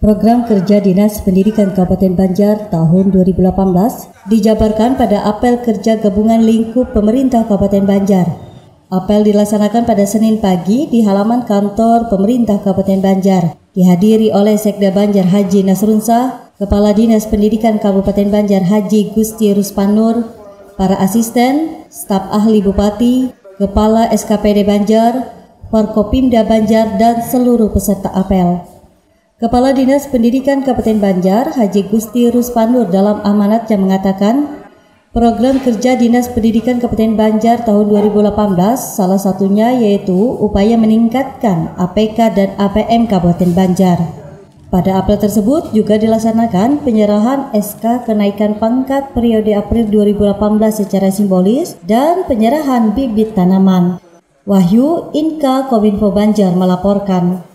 Program Kerja Dinas Pendidikan Kabupaten Banjar tahun 2018 dijabarkan pada Apel Kerja Gabungan Lingkup Pemerintah Kabupaten Banjar. Apel dilaksanakan pada Senin pagi di halaman kantor Pemerintah Kabupaten Banjar. Dihadiri oleh Sekda Banjar Haji Nasrunsa, Kepala Dinas Pendidikan Kabupaten Banjar Haji Gusti Ruspanur, para asisten, staf ahli Bupati, Kepala SKPD Banjar, Forkopimda Banjar, dan seluruh peserta apel. Kepala Dinas Pendidikan Kabupaten Banjar Haji Gusti Ruspanur dalam amanatnya mengatakan, program kerja Dinas Pendidikan Kabupaten Banjar tahun 2018 salah satunya yaitu upaya meningkatkan APK dan APM Kabupaten Banjar. Pada apel tersebut juga dilaksanakan penyerahan SK kenaikan pangkat periode April 2018 secara simbolis dan penyerahan bibit tanaman. Wahyu Inka Kominfo Banjar melaporkan.